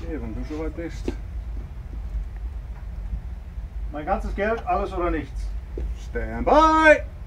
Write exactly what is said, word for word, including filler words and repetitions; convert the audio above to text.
Okay, wenn du soweit bist. Mein ganzes Geld, alles oder nichts. Stand by!